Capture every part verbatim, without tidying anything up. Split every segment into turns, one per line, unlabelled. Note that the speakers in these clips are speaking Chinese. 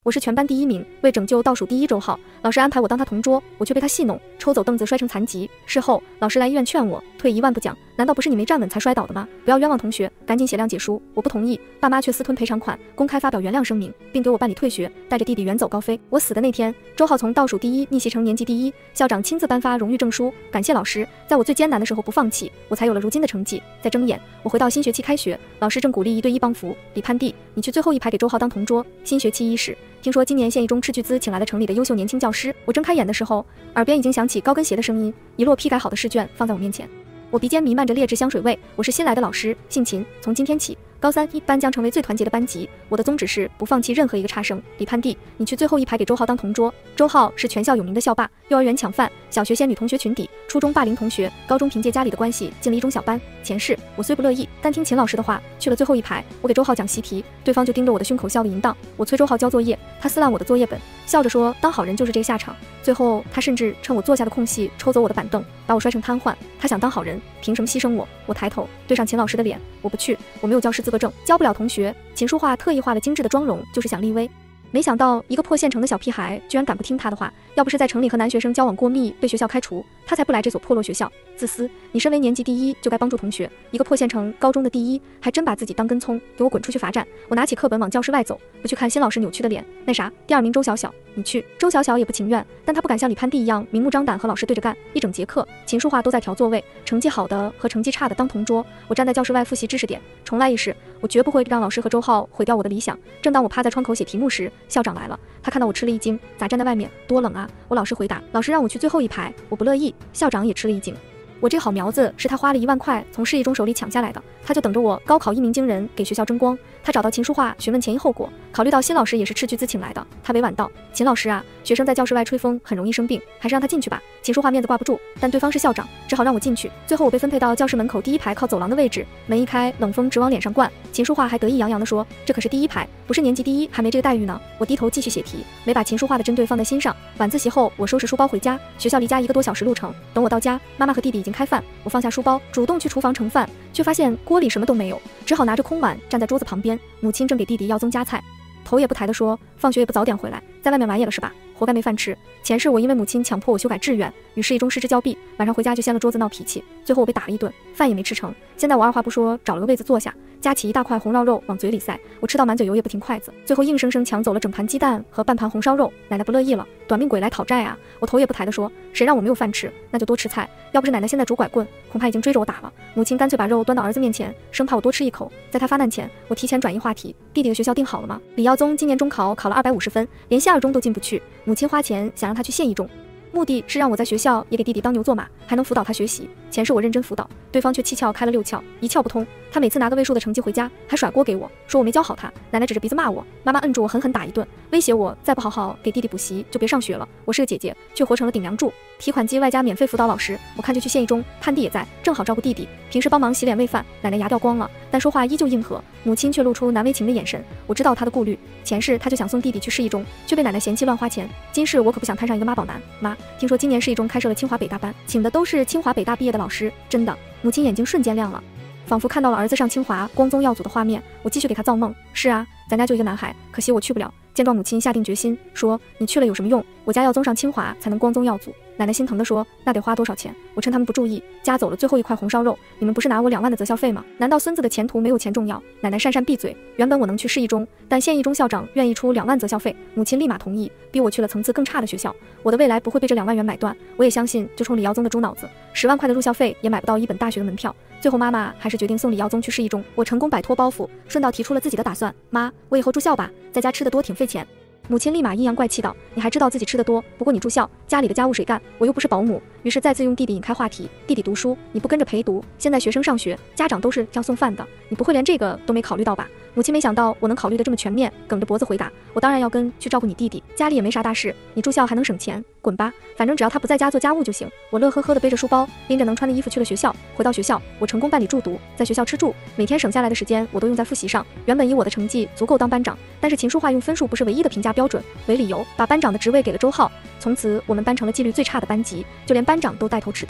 我是全班第一名，为拯救倒数第一周浩，老师安排我当他同桌，我却被他戏弄，抽走凳子摔成残疾。事后老师来医院劝我，退一万步讲，难道不是你没站稳才摔倒的吗？不要冤枉同学，赶紧写谅解书。我不同意，爸妈却私吞赔偿款，公开发表原谅声明，并给我办理退学，带着弟弟远走高飞。我死的那天，周浩从倒数第一逆袭成年级第一，校长亲自颁发荣誉证书，感谢老师，在我最艰难的时候不放弃，我才有了如今的成绩。在睁眼，我回到新学期开学，老师正鼓励一对一帮扶。李潘弟，你去最后一排给周浩当同桌。新学期伊始，听说今年县一中斥巨资请来了城里的优秀年轻教师，我睁开眼的时候，耳边已经响起高跟鞋的声音，一摞批改好的试卷放在我面前，我鼻尖弥漫着劣质香水味。我是新来的老师，姓秦，从今天起，高三一班将成为最团结的班级，我的宗旨是不放弃任何一个差生。李潘弟，你去最后一排给周浩当同桌。周浩是全校有名的校霸，幼儿园抢饭，小学掀女同学裙底，初中霸凌同学，高中凭借家里的关系进了一中小班。前世我虽不乐意，但听秦老师的话，去了最后一排。我给周浩讲习题，对方就盯着我的胸口笑得淫荡。我催周浩交作业，他撕烂我的作业本，笑着说当好人就是这个下场。最后他甚至趁我坐下的空隙抽走我的板凳，把我摔成瘫痪。他想当好人，凭什么牺牲我？我抬头对上秦老师的脸，我不去，我没有教师资格证，教不了同学。秦书画特意画了精致的妆容，就是想立威。没想到一个破县城的小屁孩居然敢不听他的话，要不是在城里和男学生交往过密被学校开除，他才不来这所破落学校。自私，你身为年级第一就该帮助同学，一个破县城高中的第一还真把自己当根葱，给我滚出去罚站。我拿起课本往教室外走，不去看新老师扭曲的脸。那啥，第二名周小小，你去。周小小也不情愿，但他不敢像李潘弟一样明目张胆和老师对着干。一整节课秦书画都在调座位，成绩好的和成绩差的当同桌，我站在教室外复习知识点。重来一试，我绝不会让老师和周浩毁掉我的理想。正当我趴在窗口写题目时，校长来了，他看到我吃了一惊，咋站在外面？多冷啊！我老实回答，老师让我去最后一排，我不乐意。校长也吃了一惊。我这好苗子是他花了一万块从市一中手里抢下来的，他就等着我高考一鸣惊人，给学校争光。他找到秦书画询问前因后果，考虑到新老师也是斥巨资请来的，他委婉道：秦老师啊，学生在教室外吹风很容易生病，还是让他进去吧。秦书画面子挂不住，但对方是校长，只好让我进去。最后我被分配到教室门口第一排靠走廊的位置，门一开，冷风直往脸上灌。秦书画还得意洋洋地说，这可是第一排，不是年级第一还没这个待遇呢。我低头继续写题，没把秦书画的针对放在心上。晚自习后我收拾书包回家，学校离家一个多小时路程，等我到家，妈妈和弟弟已经开饭，我放下书包主动去厨房盛饭，却发现锅里什么都没有，只好拿着空碗站在桌子旁边，母亲正给弟弟要增加菜，头也不抬地说，放学也不早点回来，在外面玩野了是吧？活该没饭吃。前世我因为母亲强迫我修改志愿，与市一中失之交臂，晚上回家就掀了桌子闹脾气，最后我被打了一顿，饭也没吃成。现在我二话不说找了个位子坐下，夹起一大块红烧肉往嘴里塞，我吃到满嘴油也不停筷子，最后硬生生抢走了整盘鸡蛋和半盘红烧肉。奶奶不乐意了，短命鬼来讨债啊！我头也不抬地说，谁让我没有饭吃，那就多吃菜，要不是奶奶现在拄拐棍，恐怕已经追着我打了。母亲干脆把肉端到儿子面前，生怕我多吃一口。在他发难前，我提前转移话题，弟弟的学校定好了吗？李耀宗今年中考考了二百五十分，连县二中都进不去，母亲花钱想让他去县一中，目的是让我在学校也给弟弟当牛做马，还能辅导他学习。前世我认真辅导，对方却七窍开了六窍，一窍不通。他每次拿个位数的成绩回家，还甩锅给我，说我没教好他。奶奶指着鼻子骂我，妈妈摁住我狠狠打一顿，威胁我再不好好给弟弟补习就别上学了。我是个姐姐，却活成了顶梁柱，提款机外加免费辅导老师。我看就去县一中，潘弟也在，正好照顾弟弟，平时帮忙洗脸喂饭。奶奶牙掉光了，但说话依旧硬核，母亲却露出难为情的眼神。我知道她的顾虑，前世她就想送弟弟去市一中，却被奶奶嫌弃乱花钱。今世我可不想摊上一个妈宝男。妈，听说今年市一中开设了清华北大班，请的都是清华北大毕业的老师，真的？母亲眼睛瞬间亮了，仿佛看到了儿子上清华光宗耀祖的画面。我继续给他造梦，是啊，咱家就一个男孩，可惜我去不了。见状母亲下定决心说，你去了有什么用？我家要宗上清华才能光宗耀祖。奶奶心疼地说，那得花多少钱？我趁他们不注意夹走了最后一块红烧肉，你们不是拿我两万的择校费吗？难道孙子的前途没有钱重要？奶奶讪讪闭嘴。原本我能去市一中，但县一中校长愿意出两万择校费，母亲立马同意，逼我去了层次更差的学校。我的未来不会被这两万元买断，我也相信就冲李耀宗的猪脑子，十万块的入校费也买不到一本大学的门票。最后妈妈还是决定送李耀宗去市一中，我成功摆脱包袱，顺道提出了自己的打算，妈，我以后住校吧，在家吃得多挺费钱。母亲立马阴阳怪气道，你还知道自己吃得多，不过你住校，家里的家务谁干？我又不是保姆。于是再次用弟弟引开话题，弟弟读书你不跟着陪读，现在学生上学家长都是要送饭的，你不会连这个都没考虑到吧？母亲没想到我能考虑的这么全面，梗着脖子回答，我当然要跟去照顾你弟弟，家里也没啥大事，你住校还能省钱，滚吧，反正只要他不在家做家务就行。我乐呵呵的背着书包，拎着能穿的衣服去了学校。回到学校，我成功办理住读，在学校吃住，每天省下来的时间我都用在复习上。原本以我的成绩足够当班长，但是秦书画用分数不是唯一的评价标准为理由，把班长的职位给了周浩。从此我们班成了纪律最差的班级，就连班长都带头迟到。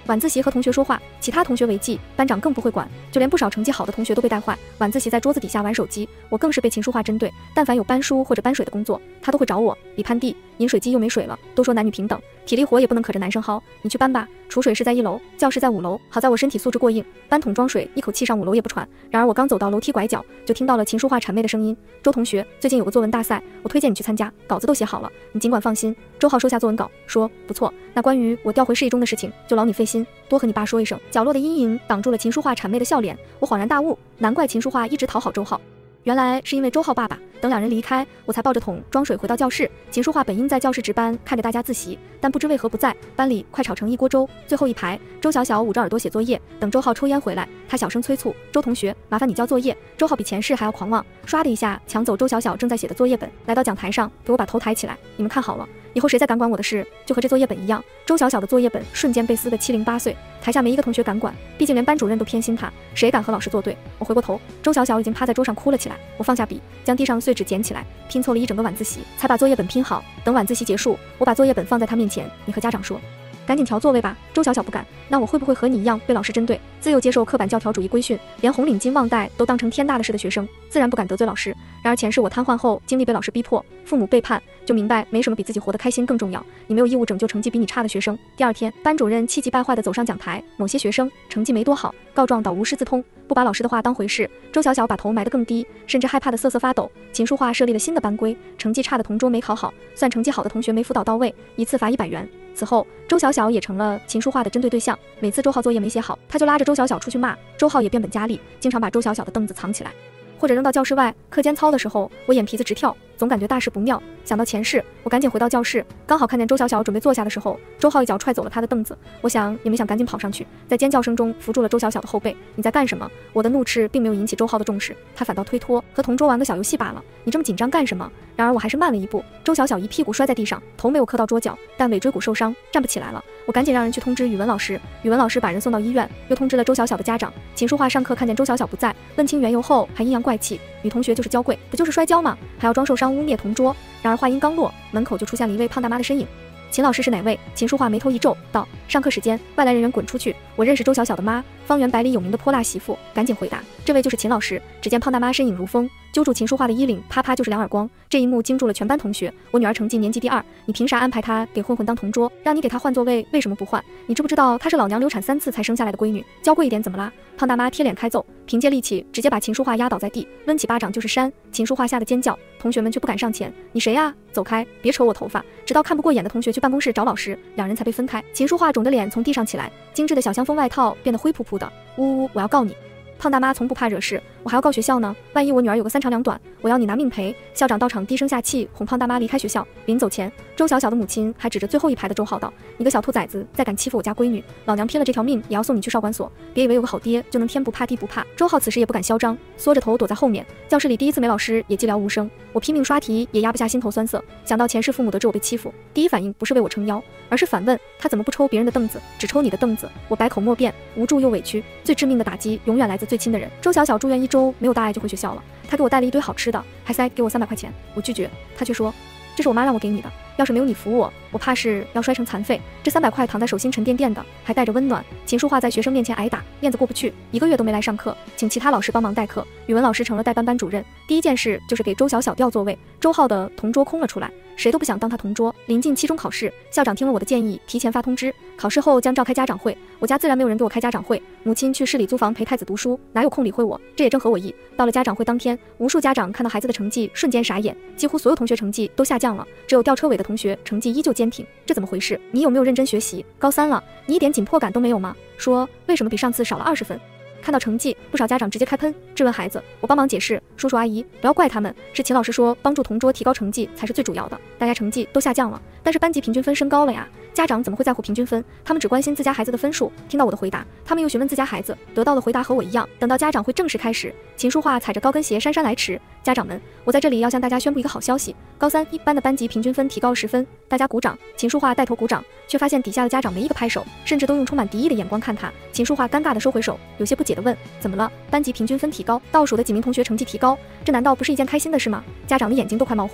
晚自习和同学说话，其他同学违纪，班长更不会管，就连不少成绩好的同学都被带坏。晚自习在桌子底下玩手机，我更是被秦淑桦针对。但凡有搬书或者搬水的工作，他都会找我。李攀地，饮水机又没水了，都说男女平等，体力活也不能可着男生薅，你去搬吧。储水室在一楼，教室在五楼。好在我身体素质过硬，搬桶装水，一口气上五楼也不喘。然而我刚走到楼梯拐角，就听到了秦淑桦谄媚的声音：周同学，最近有个作文大赛，我推荐你去参加，稿子都写好了，你尽管放心。周浩收下作文稿，说：不错，那关于我调回市一中的事情，就劳你费心，多和你爸说一声。角落的阴影挡住了秦淑桦谄媚的笑脸，我恍然大悟，难怪秦淑桦一直讨好周浩。原来是因为周浩爸爸。等两人离开，我才抱着桶装水回到教室。秦淑桦本应在教室值班，看着大家自习，但不知为何不在。班里快炒成一锅粥，最后一排，周小小捂着耳朵写作业。等周浩抽烟回来，他小声催促：周同学，麻烦你交作业。周浩比前世还要狂妄，唰的一下抢走周小小正在写的作业本，来到讲台上，给我把头抬起来。你们看好了，以后谁再敢管我的事，就和这作业本一样。周小小的作业本瞬间被撕得七零八碎，台下没一个同学敢管，毕竟连班主任都偏心他，谁敢和老师作对？我回过头，周小小已经趴在桌上哭了起来。我放下笔，将地上的碎纸捡起来，拼凑了一整个晚自习，才把作业本拼好。等晚自习结束，我把作业本放在他面前，你和家长说，赶紧调座位吧。周小小不敢，那我会不会和你一样被老师针对？自幼接受刻板教条主义规训，连红领巾忘带都当成天大的事的学生，自然不敢得罪老师。然而前世我瘫痪后，经历被老师逼迫，父母背叛，就明白没什么比自己活得开心更重要。你没有义务拯救成绩比你差的学生。第二天，班主任气急败坏地走上讲台，某些学生成绩没多好，告状导无师自通，不把老师的话当回事。周小小把头埋得更低，甚至害怕得瑟瑟发抖。秦淑桦设立了新的班规，成绩差的同桌没考好，算成绩好的同学没辅导到位，一次罚一百元。此后，周小小也成了秦淑桦的针对对象。每次周浩作业没写好，他就拉着周小小出去骂。周浩也变本加厉，经常把周小小的凳子藏起来，或者扔到教室外。课间操的时候，我眼皮子直跳，总感觉大事不妙。想到前世，我赶紧回到教室，刚好看见周小小准备坐下的时候，周浩一脚踹走了他的凳子。我想也没想，赶紧跑上去，在尖叫声中扶住了周小小的后背。你在干什么？我的怒斥并没有引起周浩的重视，他反倒推脱，和同桌玩个小游戏罢了。你这么紧张干什么？然而我还是慢了一步，周小小一屁股摔在地上，头没有磕到桌角，但尾椎骨受伤，站不起来了。我赶紧让人去通知语文老师，语文老师把人送到医院，又通知了周小小的家长。秦淑桦上课看见周小小不在，问清缘由后还阴阳怪气，女同学就是娇贵，不就是摔跤吗？还要装受伤污蔑同桌。然而话音刚落，门口就出现了一位胖大妈的身影。秦老师是哪位？秦淑桦眉头一皱，道：上课时间，外来人员滚出去。我认识周小小的妈，方圆百里有名的泼辣媳妇，赶紧回答，这位就是秦老师。只见胖大妈身影如风，揪住秦淑桦的衣领，啪啪就是两耳光。这一幕惊住了全班同学。我女儿成绩年级第二，你凭啥安排她给混混当同桌？让你给她换座位，为什么不换？你知不知道她是老娘流产三次才生下来的闺女？娇贵一点怎么啦？胖大妈贴脸开揍，凭借力气直接把秦淑桦压倒在地，抡起巴掌就是扇。秦淑桦吓得尖叫，同学们却不敢上前。你谁呀？走开，别扯我头发！直到看不过眼的同学去办公室找老师，两人才被分开。秦淑桦肿着脸从地上起来，精致的小香风外套变得灰扑扑的。呜呜呜，我要告你！胖大妈从不怕惹事，我还要告学校呢。万一我女儿有个三长两短，我要你拿命赔！校长到场低声下气哄胖大妈离开学校。临走前，周小小的母亲还指着最后一排的周浩道：你个小兔崽子，再敢欺负我家闺女，老娘拼了这条命也要送你去少管所！别以为有个好爹就能天不怕地不怕。周浩此时也不敢嚣张，缩着头躲在后面。教室里第一次没老师也寂寥无声，我拼命刷题也压不下心头酸涩。想到前世父母得知我被欺负，第一反应不是为我撑腰，而是反问他怎么不抽别人的凳子，只抽你的凳子。我百口莫辩，无助又委屈。最致命的打击永远来自最亲的人。周小小住院一周没有大碍就回学校了，他给我带了一堆好吃的，还塞给我三百块钱。我拒绝，他却说这是我妈让我给你的，要是没有你扶我，我怕是要摔成残废。这三百块躺在手心沉甸甸的，还带着温暖。秦淑桦在学生面前挨打，面子过不去，一个月都没来上课，请其他老师帮忙代课。语文老师成了代班班主任，第一件事就是给周小小调座位。周浩的同桌空了出来，谁都不想当他同桌。临近期中考试，校长听了我的建议，提前发通知，考试后将召开家长会。我家自然没有人给我开家长会，母亲去市里租房陪太子读书，哪有空理会我？这也正合我意。到了家长会当天，无数家长看到孩子的成绩瞬间傻眼，几乎所有同学成绩都下降了，只有吊车尾的同学成绩依旧坚挺。这怎么回事？你有没有认真学习？高三了，你一点紧迫感都没有吗？说为什么比上次少了二十分？看到成绩，不少家长直接开喷，质问孩子。我帮忙解释，叔叔阿姨不要怪他们，是秦老师说帮助同桌提高成绩才是最主要的，大家成绩都下降了，但是班级平均分升高了呀。家长怎么会在乎平均分？他们只关心自家孩子的分数。听到我的回答，他们又询问自家孩子，得到的回答和我一样。等到家长会正式开始，秦淑桦踩着高跟鞋姗姗来迟。家长们，我在这里要向大家宣布一个好消息，高三一班的班级平均分提高了十分，大家鼓掌。秦淑桦带头鼓掌，却发现底下的家长没一个拍手，甚至都用充满敌意的眼光看他。秦淑桦尴尬地收回手，有些不解地问：怎么了？班级平均分提高，倒数的几名同学成绩提高，这难道不是一件开心的事吗？家长的眼睛都快冒火。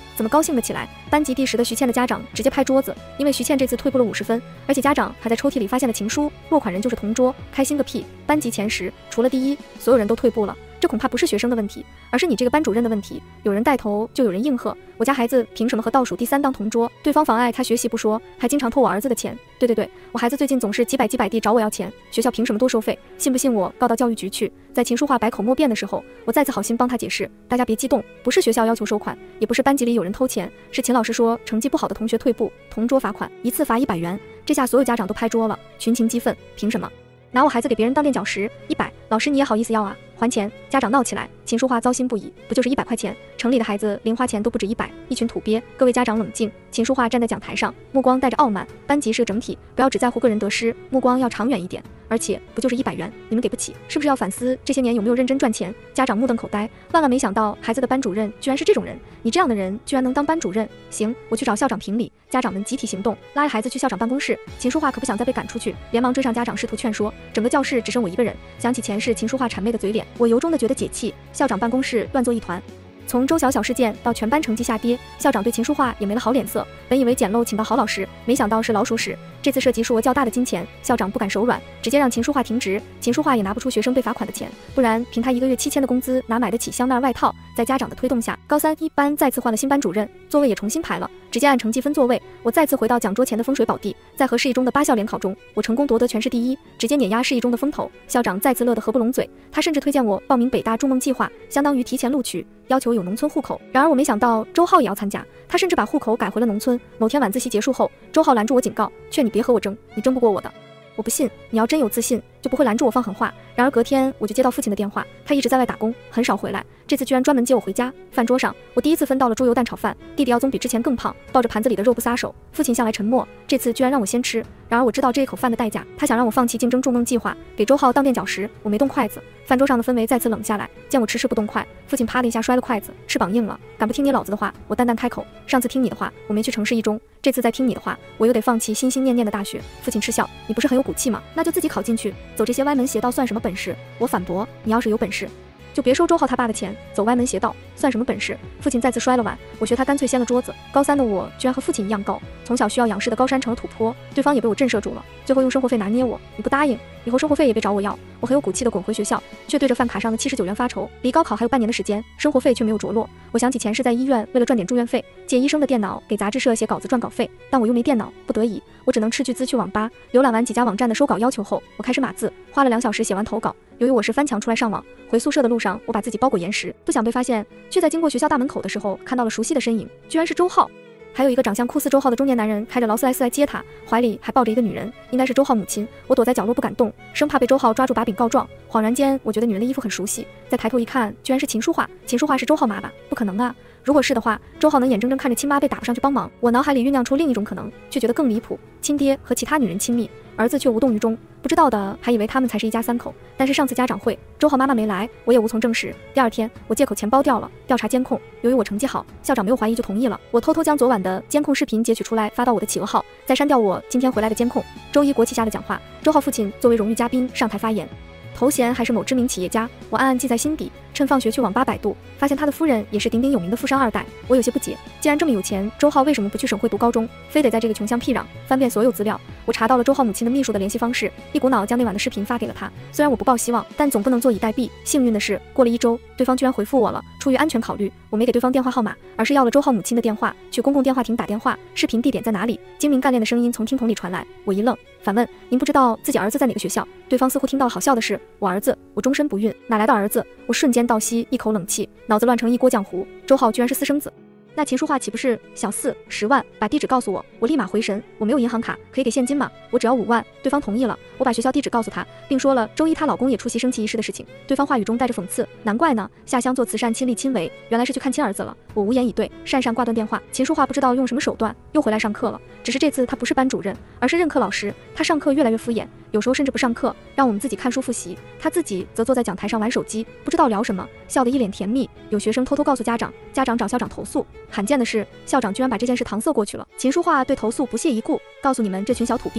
怎么高兴得起来？班级第十的徐倩的家长直接拍桌子，因为徐倩这次退步了五十分，而且家长还在抽屉里发现了情书，落款人就是同桌，开心个屁！班级前十，除了第一，所有人都退步了。这恐怕不是学生的问题，而是你这个班主任的问题。有人带头，就有人应和。我家孩子凭什么和倒数第三当同桌？对方妨碍他学习不说，还经常偷我儿子的钱。对对对，我孩子最近总是几百几百地找我要钱，学校凭什么多收费？信不信我告到教育局去？在秦淑桦百口莫辩的时候，我再次好心帮他解释，大家别激动，不是学校要求收款，也不是班级里有人偷钱，是秦老师说成绩不好的同学退步，同桌罚款，一次罚一百元。这下所有家长都拍桌了，群情激愤，凭什么？拿我孩子给别人当垫脚石，一百，老师你也好意思要啊？还钱！家长闹起来，秦淑桦糟心不已，不就是一百块钱？城里的孩子零花钱都不止一百，一群土鳖！各位家长冷静。秦淑桦站在讲台上，目光带着傲慢。班级是个整体，不要只在乎个人得失，目光要长远一点。而且不就是一百元，你们给不起，是不是要反思这些年有没有认真赚钱？家长目瞪口呆，万万没想到孩子的班主任居然是这种人，你这样的人居然能当班主任？行，我去找校长评理。家长们集体行动，拉着孩子去校长办公室。秦淑桦可不想再被赶出去，连忙追上家长，试图劝说。整个教室只剩我一个人，想起前世秦淑桦谄媚的嘴脸，我由衷的觉得解气。校长办公室乱作一团。从周小小事件到全班成绩下跌，校长对秦淑桦也没了好脸色。本以为捡漏请到好老师，没想到是老鼠屎。这次涉及数额较大的金钱，校长不敢手软，直接让秦淑桦停职。秦淑桦也拿不出学生被罚款的钱，不然凭他一个月七千的工资，哪买得起香奈儿外套？在家长的推动下，高三一班再次换了新班主任，座位也重新排了，直接按成绩分座位。我再次回到讲桌前的风水宝地，在和市一中的八校联考中，我成功夺得全市第一，直接碾压市一中的风头。校长再次乐得合不拢嘴，他甚至推荐我报名北大筑梦计划，相当于提前录取，要求有农村户口。然而我没想到周浩也要参加，他甚至把户口改回了农村。某天晚自习结束后，周浩拦住我警告，劝你别和我争，你争不过我的。我不信，你要真有自信，就不会拦住我放狠话。然而隔天我就接到父亲的电话，他一直在外打工，很少回来，这次居然专门接我回家。饭桌上，我第一次分到了猪油蛋炒饭，弟弟耀宗比之前更胖，抱着盘子里的肉不撒手。父亲向来沉默，这次居然让我先吃。然而我知道这一口饭的代价，他想让我放弃竞争筑梦计划，给周浩当垫脚石。我没动筷子，饭桌上的氛围再次冷下来。见我迟迟不动筷，父亲啪的一下摔了筷子，翅膀硬了，敢不听你老子的话？我淡淡开口，上次听你的话，我没去城市一中，这次再听你的话，我又得放弃心心念念的大学。父亲嗤笑，你不是很有骨气吗？那就自己考进去，走这些歪门邪道算什么本事？我反驳，你要是有本事，就别收周浩他爸的钱，走歪门邪道算什么本事？父亲再次摔了碗，我学他干脆掀了桌子。高三的我居然和父亲一样高，从小需要仰视的高山成了土坡，对方也被我震慑住了，最后用生活费拿捏我，你不答应，以后生活费也别找我要。我很有骨气的滚回学校，却对着饭卡上的七十九元发愁。离高考还有半年的时间，生活费却没有着落。我想起前世在医院为了赚点住院费，借医生的电脑给杂志社写稿子赚稿费，但我又没电脑，不得已我只能斥巨资去网吧。浏览完几家网站的收稿要求后，我开始码字，花了两小时写完投稿。由于我是翻墙出来上网，回宿舍的路上我把自己包裹严实，不想被发现，却在经过学校大门口的时候看到了熟悉的身影，居然是周浩。还有一个长相酷似周浩的中年男人开着劳斯莱斯来接他，怀里还抱着一个女人，应该是周浩母亲。我躲在角落不敢动，生怕被周浩抓住把柄告状。恍然间我觉得女人的衣服很熟悉，再抬头一看，居然是秦淑桦。秦淑桦是周浩妈吧？不可能啊，如果是的话，周浩能眼睁睁看着亲妈被打不上去帮忙。我脑海里酝酿出另一种可能，却觉得更离谱，亲爹和其他女人亲密，儿子却无动于衷。不知道的还以为他们才是一家三口，但是上次家长会周浩妈妈没来，我也无从证实。第二天我借口钱包掉了，调查监控，由于我成绩好，校长没有怀疑就同意了。我偷偷将昨晚的监控视频截取出来发到我的企鹅号，再删掉我今天回来的监控。周一国旗下的讲话，周浩父亲作为荣誉嘉宾上台发言，头衔还是某知名企业家，我暗暗记在心底。趁放学去网吧百度，发现他的夫人也是鼎鼎有名的富商二代。我有些不解，既然这么有钱，周浩为什么不去省会读高中，非得在这个穷乡僻壤？翻遍所有资料，我查到了周浩母亲的秘书的联系方式，一股脑将那晚的视频发给了他。虽然我不抱希望，但总不能坐以待毙。幸运的是，过了一周，对方居然回复我了。出于安全考虑，我没给对方电话号码，而是要了周浩母亲的电话，去公共电话亭打电话。视频地点在哪里？精明干练的声音从听筒里传来。我一愣，反问：您不知道自己儿子在哪个学校？对方似乎听到了好笑的事，我儿子，我终身不孕，哪来的儿子？我瞬间倒吸一口冷气，脑子乱成一锅浆糊。周浩居然是私生子。那秦淑桦岂不是小四十万？把地址告诉我，我立马回神。我没有银行卡，可以给现金吗？我只要五万。对方同意了，我把学校地址告诉他，并说了周一她老公也出席升旗仪式的事情。对方话语中带着讽刺，难怪呢，下乡做慈善亲力亲为，原来是去看亲儿子了。我无言以对，讪讪挂断电话。秦淑桦不知道用什么手段又回来上课了，只是这次他不是班主任，而是任课老师。他上课越来越敷衍，有时候甚至不上课，让我们自己看书复习，他自己则坐在讲台上玩手机，不知道聊什么，笑得一脸甜蜜。有学生偷偷告诉家长，家长找校长投诉。罕见的是，校长居然把这件事搪塞过去了。秦淑桦对投诉不屑一顾，告诉你们这群小土鳖，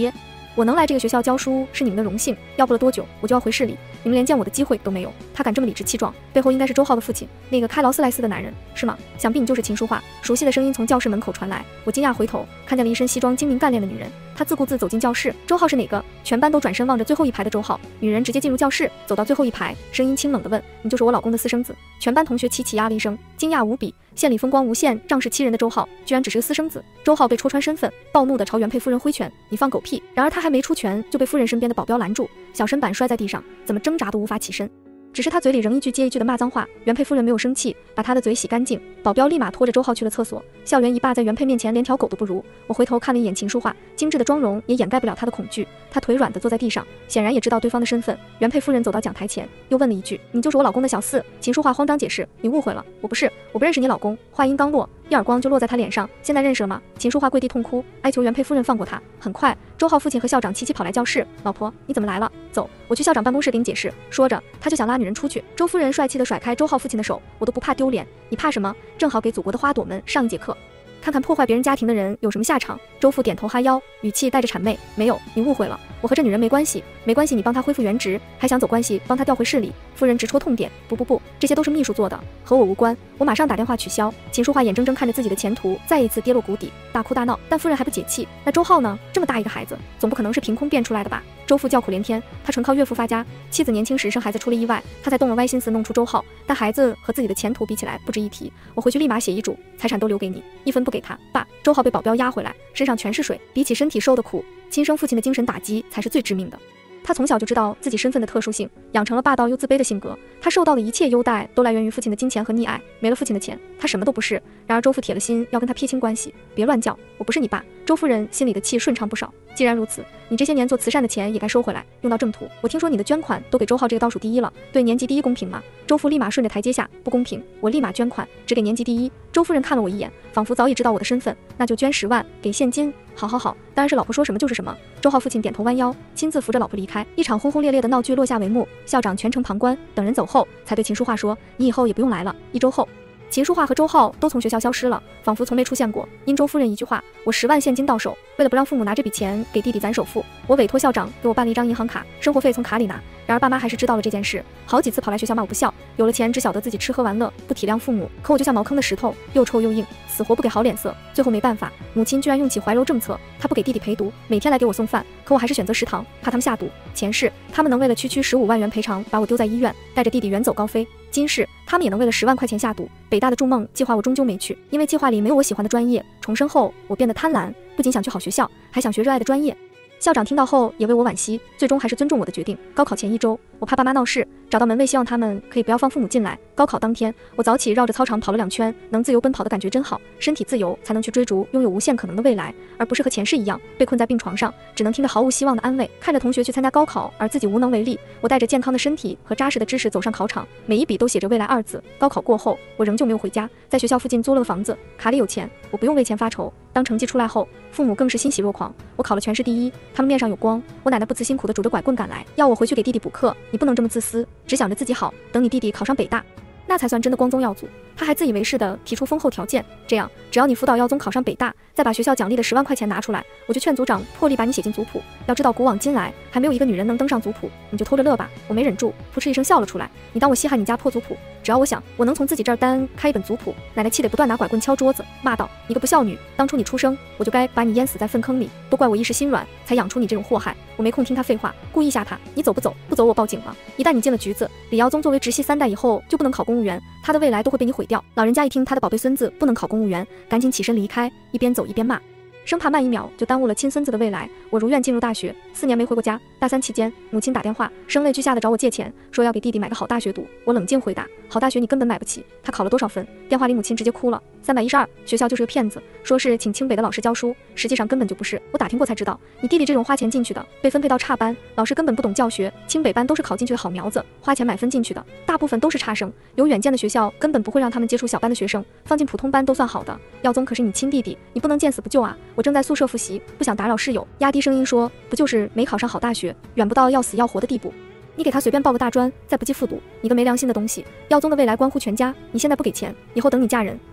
我能来这个学校教书是你们的荣幸，要不了多久我就要回市里，你们连见我的机会都没有。他敢这么理直气壮，背后应该是周浩的父亲，那个开劳斯莱斯的男人，是吗？想必你就是秦淑桦。熟悉的声音从教室门口传来，我惊讶回头，看见了一身西装精明干练的女人。她自顾自走进教室。周浩是哪个？全班都转身望着最后一排的周浩。女人直接进入教室，走到最后一排，声音清冷地问：你就是我老公的私生子？全班同学齐齐呀了一声，惊讶无比。县里风光无限、仗势欺人的周浩，居然只是个私生子。周浩被戳穿身份，暴怒地朝原配夫人挥拳：你放狗屁！然而他还没出拳，就被夫人身边的保镖拦住，小身板摔在地上，怎么挣扎都无法起身。只是他嘴里仍一句接一句的骂脏话。原配夫人没有生气，把他的嘴洗干净。保镖立马拖着周浩去了厕所。校园一霸在原配面前连条狗都不如。我回头看了一眼秦淑桦，精致的妆容也掩盖不了他的恐惧。他腿软地坐在地上，显然也知道对方的身份。原配夫人走到讲台前，又问了一句：你就是我老公的小四？秦淑桦慌张解释：你误会了，我不是，我不认识你老公。话音刚落，一耳光就落在他脸上。现在认识了吗？秦淑桦跪地痛哭，哀求原配夫人放过他。很快，周浩父亲和校长齐齐跑来教室。老婆，你怎么来了？走，我去校长办公室给你解释。说着，他就想拉女人出去。周夫人帅气地甩开周浩父亲的手，我都不怕丢脸，你怕什么？正好给祖国的花朵们上一节课，看看破坏别人家庭的人有什么下场。周父点头哈腰，语气带着谄媚：没有，你误会了，我和这女人没关系，没关系，你帮她恢复原职，还想走关系帮她调回市里。夫人直戳痛点：不不不，这些都是秘书做的，和我无关，我马上打电话取消。秦淑桦眼睁睁看着自己的前途再一次跌落谷底，大哭大闹。但夫人还不解气：那周浩呢？这么大一个孩子，总不可能是凭空变出来的吧？周父叫苦连天，他纯靠岳父发家，妻子年轻时生孩子出了意外，他才动了歪心思弄出周浩，但孩子和自己的前途比起来不值一提。我回去立马写遗嘱，财产都留给你，一分不给他。爸，周浩被保镖押回来，身上全是水，比起身体受的苦，亲生父亲的精神打击才是最致命的。他从小就知道自己身份的特殊性，养成了霸道又自卑的性格。他受到的一切优待都来源于父亲的金钱和溺爱，没了父亲的钱，他什么都不是。然而周父铁了心要跟他撇清关系，别乱叫，我不是你爸。周夫人心里的气顺畅不少。既然如此，你这些年做慈善的钱也该收回来，用到正途。我听说你的捐款都给周浩这个倒数第一了，对年级第一公平吗？周父立马顺着台阶下，不公平，我立马捐款，只给年级第一。周夫人看了我一眼，仿佛早已知道我的身份，那就捐十万，给现金。好好好，当然是老婆说什么就是什么。周浩父亲点头弯腰，亲自扶着老婆离开。一场轰轰烈烈的闹剧落下帷幕，校长全程旁观，等人走后，才对秦淑桦说：你以后也不用来了。一周后，秦淑桦和周浩都从学校消失了，仿佛从没出现过。因周夫人一句话，我十万现金到手。为了不让父母拿这笔钱给弟弟攒首付，我委托校长给我办了一张银行卡，生活费从卡里拿。然而爸妈还是知道了这件事，好几次跑来学校骂我不孝，有了钱只晓得自己吃喝玩乐，不体谅父母。可我就像茅坑的石头，又臭又硬，死活不给好脸色。最后没办法，母亲居然用起怀柔政策，她不给弟弟陪读，每天来给我送饭，可我还是选择食堂，怕他们下毒。前世他们能为了区区十五万元赔偿把我丢在医院，带着弟弟远走高飞。今世他们也能为了十万块钱下赌。北大的筑梦计划我终究没去，因为计划里没有我喜欢的专业。重生后我变得贪婪，不仅想去好学校，还想学热爱的专业。校长听到后也为我惋惜，最终还是尊重我的决定。高考前一周，我怕爸妈闹事，找到门卫，希望他们可以不要放父母进来。高考当天，我早起绕着操场跑了两圈，能自由奔跑的感觉真好，身体自由才能去追逐拥有无限可能的未来，而不是和前世一样被困在病床上，只能听着毫无希望的安慰，看着同学去参加高考而自己无能为力。我带着健康的身体和扎实的知识走上考场，每一笔都写着未来二字。高考过后，我仍旧没有回家，在学校附近租了个房子，卡里有钱，我不用为钱发愁。当成绩出来后，父母更是欣喜若狂，我考了全市第一，他们面上有光。我奶奶不辞辛苦地拄着拐棍赶来，要我回去给弟弟补课。你不能这么自私，只想着自己好，等你弟弟考上北大，那才算真的光宗耀祖。他还自以为是地提出丰厚条件，这样只要你辅导耀宗考上北大，再把学校奖励的十万块钱拿出来，我就劝组长破例把你写进族谱。要知道古往今来还没有一个女人能登上族谱，你就偷着乐吧。我没忍住，扑哧一声笑了出来。你当我稀罕你家破族谱？只要我想，我能从自己这儿单开一本族谱。奶奶气得不断拿拐棍敲桌子，骂道：你个不孝女，当初你出生我就该把你淹死在粪坑里，都怪我一时心软才养出你这种祸害。我没空听他废话，故意吓他。你走不走？不走我报警了。一旦你进了局子，李耀宗作为直系三代以后就不能考公务员，他的未来都会被你毁掉。老人家一听他的宝贝孙子不能考公务员，赶紧起身离开，一边走一边骂，生怕慢一秒就耽误了亲孙子的未来。我如愿进入大学，四年没回过家。大三期间，母亲打电话，声泪俱下的找我借钱，说要给弟弟买个好大学读。我冷静回答：好大学你根本买不起。他考了多少分？电话里母亲直接哭了。三百一十二，学校就是个骗子，说是请清北的老师教书，实际上根本就不是。我打听过才知道，你弟弟这种花钱进去的，被分配到差班，老师根本不懂教学。清北班都是考进去的好苗子，花钱买分进去的，大部分都是差生。有远见的学校根本不会让他们接触小班的学生，放进普通班都算好的。耀宗可是你亲弟弟，你不能见死不救啊！我正在宿舍复习，不想打扰室友，压低声音说：不就是没考上好大学，远不到要死要活的地步。你给他随便报个大专，再不济复读，你个没良心的东西！耀宗的未来关乎全家，你现在不给钱，以后等你嫁人，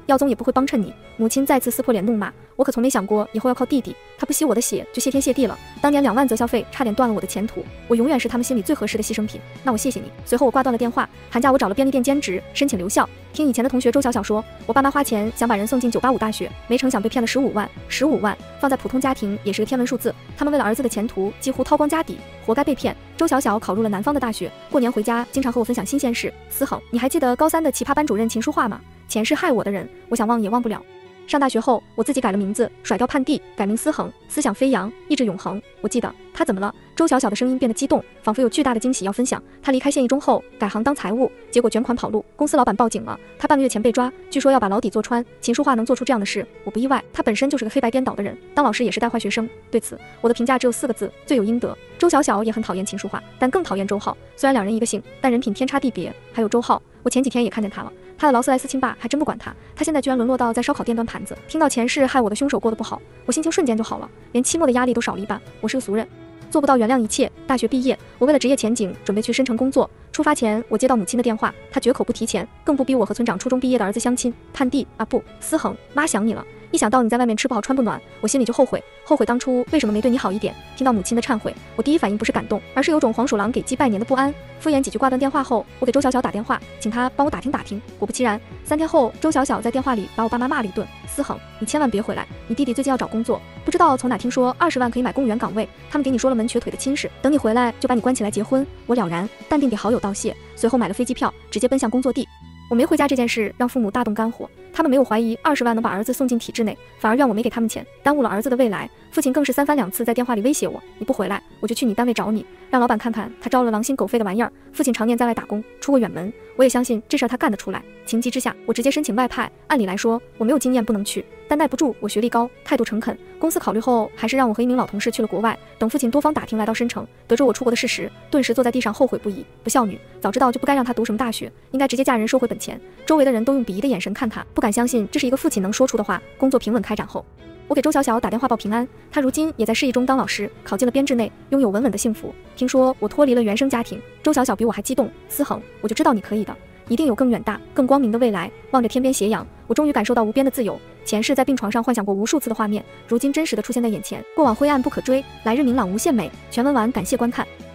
耀宗也不会帮衬你。母亲再次撕破脸怒骂，我可从没想过以后要靠弟弟，他不吸我的血就谢天谢地了。当年两万择校费差点断了我的前途，我永远是他们心里最合适的牺牲品。那我谢谢你。随后我挂断了电话。寒假我找了便利店兼职，申请留校。听以前的同学周小小说，我爸妈花钱想把人送进九八五大学，没成想被骗了十五万。十五万放在普通家庭也是个天文数字，他们为了儿子的前途几乎掏光家底，活该被骗。周小小考入了南方的大学，过年回家经常和我分享新鲜事。思恒，你还记得高三的奇葩班主任秦书画吗？前世害我的人，我想忘也忘不了。上大学后，我自己改了名字，甩掉叛弟，改名思恒，思想飞扬，意志永恒。我记得他怎么了？周小小的声音变得激动，仿佛有巨大的惊喜要分享。他离开县一中后，改行当财务，结果卷款跑路，公司老板报警了。他半个月前被抓，据说要把牢底坐穿。秦书画能做出这样的事，我不意外。他本身就是个黑白颠倒的人，当老师也是带坏学生。对此，我的评价只有四个字：罪有应得。周小小也很讨厌秦书画，但更讨厌周浩。虽然两人一个姓，但人品天差地别。还有周浩，我前几天也看见他了。他的劳斯莱斯清霸还真不管他，他现在居然沦落到在烧烤店端盘子。听到前世害我的凶手过得不好，我心情瞬间就好了，连期末的压力都少了一半。我是个俗人，做不到原谅一切。大学毕业，我为了职业前景准备去深城工作。出发前，我接到母亲的电话，她绝口不提钱，更不逼我和村长初中毕业的儿子相亲。叛弟啊不，思恒，妈想你了。一想到你在外面吃不好穿不暖，我心里就后悔，后悔当初为什么没对你好一点。听到母亲的忏悔，我第一反应不是感动，而是有种黄鼠狼给鸡拜年的不安。敷衍几句挂断电话后，我给周小小打电话，请她帮我打听打听。果不其然，三天后，周小小在电话里把我爸妈骂了一顿。思恒，你千万别回来，你弟弟最近要找工作，不知道从哪听说二十万可以买公务员岗位，他们给你说了门瘸腿的亲事，等你回来就把你关起来结婚。我了然，淡定地好友道谢，随后买了飞机票，直接奔向工作地。我没回家这件事让父母大动肝火，他们没有怀疑二十万能把儿子送进体制内，反而怨我没给他们钱，耽误了儿子的未来。父亲更是三番两次在电话里威胁我，你不回来我就去你单位找你，让老板看看他招了狼心狗肺的玩意儿。父亲常年在外打工，出过远门，我也相信这事儿他干得出来。情急之下，我直接申请外派。按理来说我没有经验不能去，但耐不住我学历高，态度诚恳。公司考虑后还是让我和一名老同事去了国外。等父亲多方打听来到深城，得知我出国的事实，顿时坐在地上后悔不已。不孝女，早知道就不该让她读什么大学，应该直接嫁人收回本钱。周围的人都用鄙夷的眼神看她，不敢相信这是一个父亲能说出的话。工作平稳开展后，我给周小小打电话报平安，她如今也在市一中当老师，考进了编制内，拥有稳稳的幸福。听说我脱离了原生家庭，周小小比我还激动。思恒，我就知道你可以的，一定有更远大更光明的未来。望着天边斜阳，我终于感受到无边的自由。前世在病床上幻想过无数次的画面，如今真实的出现在眼前。过往灰暗不可追，来日明朗无限美。全文完，感谢观看。